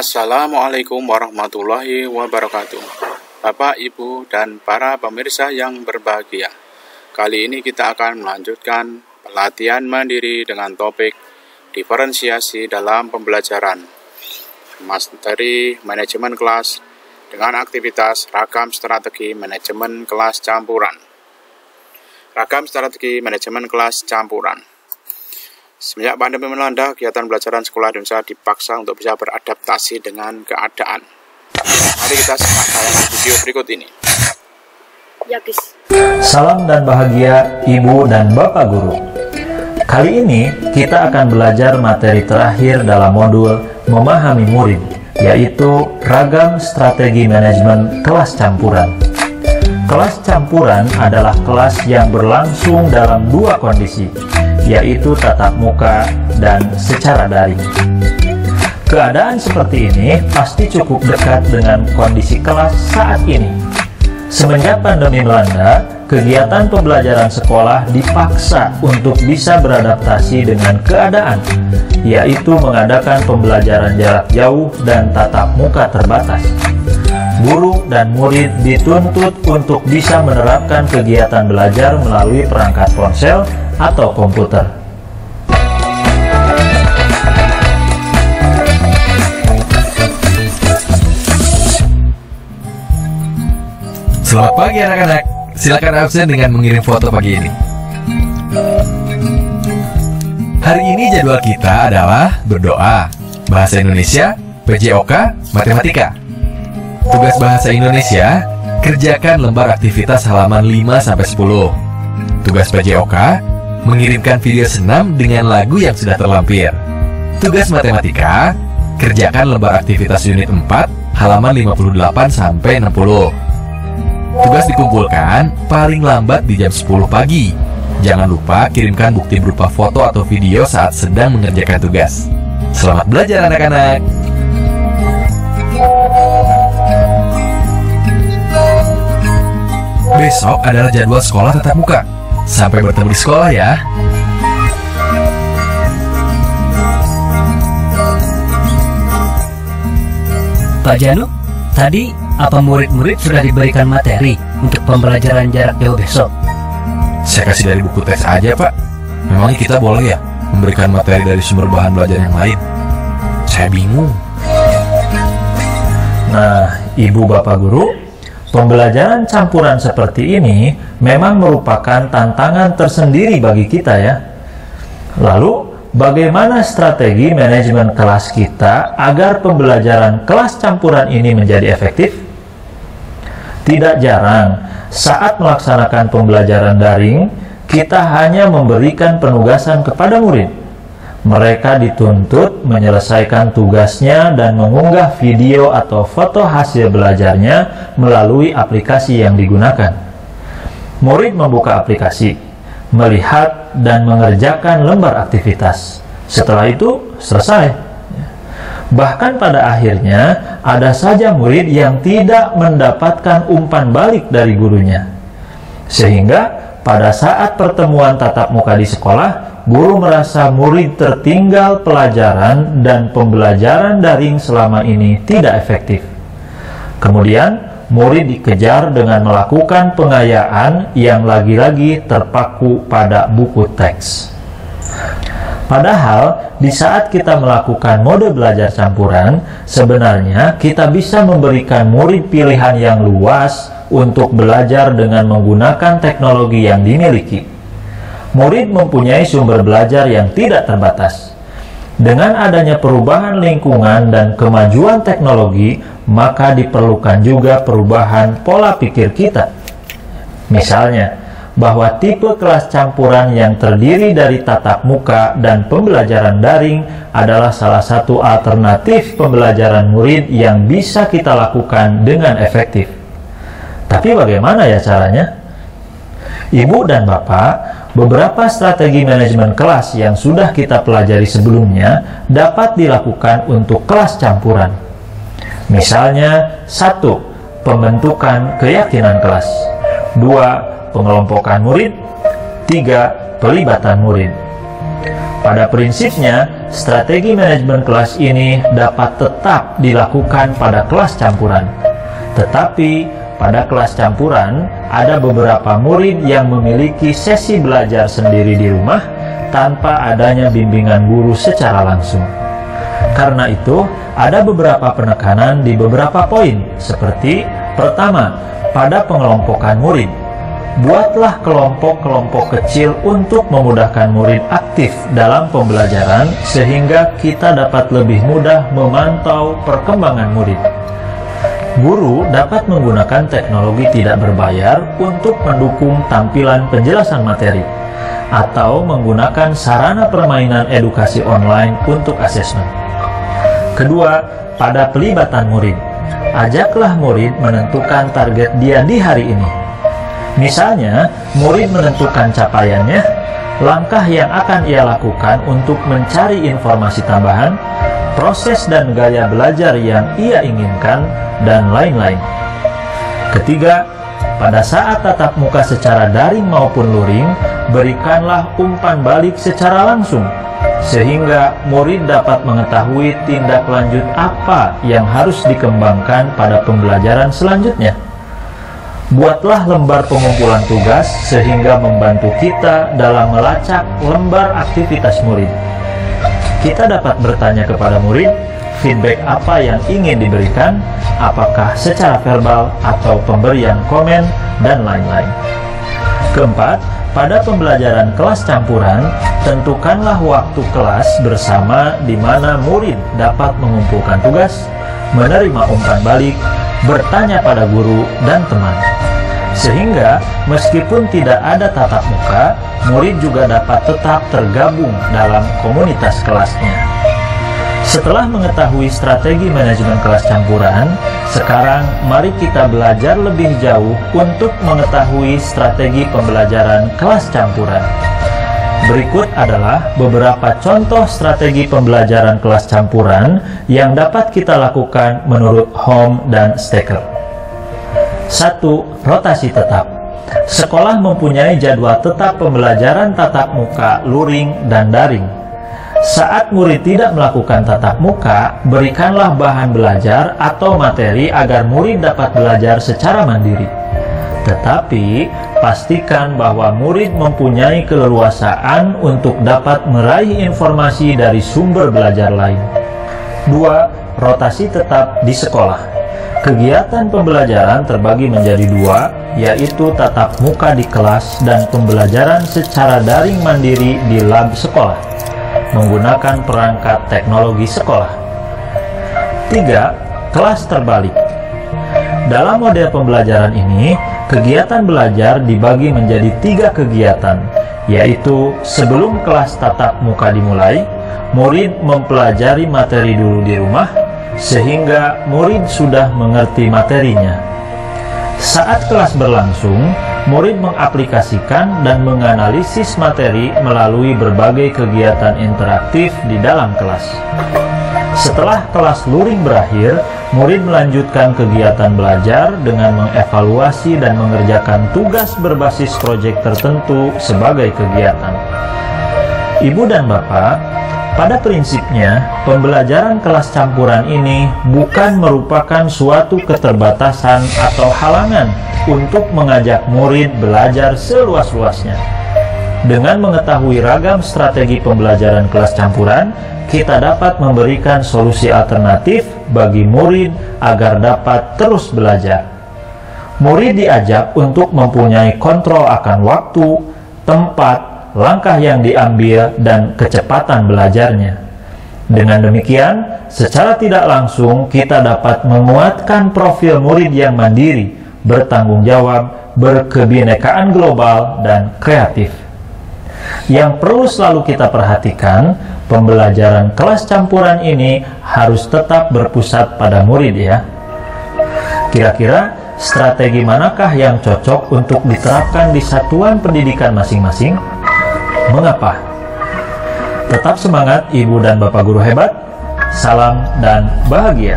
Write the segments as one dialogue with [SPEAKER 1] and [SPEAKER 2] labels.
[SPEAKER 1] Assalamualaikum warahmatullahi wabarakatuh. Bapak, Ibu, dan para pemirsa yang berbahagia. Kali ini kita akan melanjutkan pelatihan mandiri dengan topik diferensiasi dalam pembelajaran materi manajemen kelas dengan aktivitas ragam strategi manajemen kelas campuran. Ragam strategi manajemen kelas campuran. Semenjak pandemi melanda, kegiatan pembelajaran sekolah Indonesia dipaksa untuk bisa beradaptasi dengan keadaan. Mari kita simak tayangan video berikut ini.
[SPEAKER 2] Ya, guys.
[SPEAKER 3] Salam dan bahagia Ibu dan Bapak Guru. Kali ini kita akan belajar materi terakhir dalam modul Memahami Murid, yaitu Ragam Strategi Manajemen Kelas Campuran. Kelas campuran adalah kelas yang berlangsung dalam dua kondisi, yaitu tatap muka dan secara daring. Keadaan seperti ini pasti cukup dekat dengan kondisi kelas saat ini. Semenjak pandemi melanda, kegiatan pembelajaran sekolah dipaksa untuk bisa beradaptasi dengan keadaan, yaitu mengadakan pembelajaran jarak jauh dan tatap muka terbatas. Guru dan murid dituntut untuk bisa menerapkan kegiatan belajar melalui perangkat ponsel atau komputer.
[SPEAKER 4] Selamat pagi anak-anak, silakan absen dengan mengirim foto pagi ini. Hari ini jadwal kita adalah berdoa, bahasa Indonesia, PJOK, matematika. Tugas bahasa Indonesia, kerjakan lembar aktivitas halaman 5-10. Tugas PJOK, mengirimkan video senam dengan lagu yang sudah terlampir. Tugas matematika, kerjakan lembar aktivitas unit 4, halaman 58-60. Tugas dikumpulkan paling lambat di jam 10 pagi. Jangan lupa kirimkan bukti berupa foto atau video saat sedang mengerjakan tugas. Selamat belajar anak-anak. Besok adalah jadwal sekolah tatap muka. Sampai bertemu di sekolah ya.
[SPEAKER 5] Pak Janu, tadi apa murid-murid sudah diberikan materi untuk pembelajaran jarak jauh besok?
[SPEAKER 4] Saya kasih dari buku teks aja, Pak. Memangnya kita boleh ya memberikan materi dari sumber bahan belajar yang lain? Saya bingung.
[SPEAKER 3] Nah, Ibu Bapak Guru, pembelajaran campuran seperti ini memang merupakan tantangan tersendiri bagi kita ya. Lalu, bagaimana strategi manajemen kelas kita agar pembelajaran kelas campuran ini menjadi efektif? Tidak jarang, saat melaksanakan pembelajaran daring, kita hanya memberikan penugasan kepada murid. Mereka dituntut menyelesaikan tugasnya dan mengunggah video atau foto hasil belajarnya melalui aplikasi yang digunakan. Murid membuka aplikasi, melihat dan mengerjakan lembar aktivitas. Setelah itu, selesai. Bahkan pada akhirnya, ada saja murid yang tidak mendapatkan umpan balik dari gurunya. Sehingga, pada saat pertemuan tatap muka di sekolah, guru merasa murid tertinggal pelajaran dan pembelajaran daring selama ini tidak efektif. Kemudian, murid dikejar dengan melakukan pengayaan yang lagi-lagi terpaku pada buku teks. Padahal, di saat kita melakukan mode belajar campuran, sebenarnya kita bisa memberikan murid pilihan yang luas untuk belajar dengan menggunakan teknologi yang dimiliki. Murid mempunyai sumber belajar yang tidak terbatas. Dengan adanya perubahan lingkungan dan kemajuan teknologi, maka diperlukan juga perubahan pola pikir kita. Misalnya, bahwa tipe kelas campuran yang terdiri dari tatap muka dan pembelajaran daring adalah salah satu alternatif pembelajaran murid yang bisa kita lakukan dengan efektif. Tapi bagaimana ya caranya? Ibu dan Bapak, beberapa strategi manajemen kelas yang sudah kita pelajari sebelumnya dapat dilakukan untuk kelas campuran. Misalnya, 1. Pembentukan keyakinan kelas. 2. Pengelompokan murid. 3. Pelibatan murid. Pada prinsipnya, strategi manajemen kelas ini dapat tetap dilakukan pada kelas campuran. Tetapi pada kelas campuran, ada beberapa murid yang memiliki sesi belajar sendiri di rumah tanpa adanya bimbingan guru secara langsung. Karena itu, ada beberapa penekanan di beberapa poin, seperti pertama, pada pengelompokan murid. Buatlah kelompok-kelompok kecil untuk memudahkan murid aktif dalam pembelajaran sehingga kita dapat lebih mudah memantau perkembangan murid. Guru dapat menggunakan teknologi tidak berbayar untuk mendukung tampilan penjelasan materi atau menggunakan sarana permainan edukasi online untuk asesmen. Kedua, pada pelibatan murid. Ajaklah murid menentukan target dia di hari ini. Misalnya, murid menentukan capaiannya, langkah yang akan ia lakukan untuk mencari informasi tambahan, proses dan gaya belajar yang ia inginkan, dan lain-lain. Ketiga, pada saat tatap muka secara daring maupun luring, berikanlah umpan balik secara langsung, sehingga murid dapat mengetahui tindak lanjut apa yang harus dikembangkan pada pembelajaran selanjutnya. Buatlah lembar pengumpulan tugas sehingga membantu kita dalam melacak lembar aktivitas murid. Kita dapat bertanya kepada murid, feedback apa yang ingin diberikan, apakah secara verbal atau pemberian komen, dan lain-lain. Keempat, pada pembelajaran kelas campuran, tentukanlah waktu kelas bersama di mana murid dapat mengumpulkan tugas, menerima umpan balik, bertanya pada guru dan teman. Sehingga meskipun tidak ada tatap muka, murid juga dapat tetap tergabung dalam komunitas kelasnya. Setelah mengetahui strategi manajemen kelas campuran, sekarang mari kita belajar lebih jauh untuk mengetahui strategi pembelajaran kelas campuran. Berikut adalah beberapa contoh strategi pembelajaran kelas campuran yang dapat kita lakukan menurut Holm dan Stecker. 1. Rotasi tetap. Sekolah mempunyai jadwal tetap pembelajaran tatap muka, luring, dan daring. Saat murid tidak melakukan tatap muka, berikanlah bahan belajar atau materi agar murid dapat belajar secara mandiri. Tetapi, pastikan bahwa murid mempunyai keleluasaan untuk dapat meraih informasi dari sumber belajar lain. 2. Rotasi tetap di sekolah. Kegiatan pembelajaran terbagi menjadi dua, yaitu tatap muka di kelas dan pembelajaran secara daring mandiri di lab sekolah, menggunakan perangkat teknologi sekolah. 3. Kelas terbalik. Dalam model pembelajaran ini, kegiatan belajar dibagi menjadi 3 kegiatan, yaitu sebelum kelas tatap muka dimulai, murid mempelajari materi dulu di rumah, sehingga murid sudah mengerti materinya. Saat kelas berlangsung, murid mengaplikasikan dan menganalisis materi melalui berbagai kegiatan interaktif di dalam kelas. Setelah kelas luring berakhir, murid melanjutkan kegiatan belajar dengan mengevaluasi dan mengerjakan tugas berbasis proyek tertentu sebagai kegiatan. Ibu dan Bapak, pada prinsipnya, pembelajaran kelas campuran ini bukan merupakan suatu keterbatasan atau halangan untuk mengajak murid belajar seluas-luasnya. Dengan mengetahui ragam strategi pembelajaran kelas campuran, kita dapat memberikan solusi alternatif bagi murid agar dapat terus belajar. Murid diajak untuk mempunyai kontrol akan waktu, tempat, langkah yang diambil, dan kecepatan belajarnya. Dengan demikian, secara tidak langsung kita dapat menguatkan profil murid yang mandiri, bertanggung jawab, berkebinekaan global, dan kreatif. Yang perlu selalu kita perhatikan, pembelajaran kelas campuran ini harus tetap berpusat pada murid ya. Kira-kira strategi manakah yang cocok untuk diterapkan di satuan pendidikan masing-masing? Mengapa? Tetap semangat Ibu dan Bapak guru hebat. Salam dan bahagia.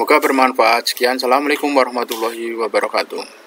[SPEAKER 1] Semoga bermanfaat. Sekian, Assalamualaikum warahmatullahi wabarakatuh.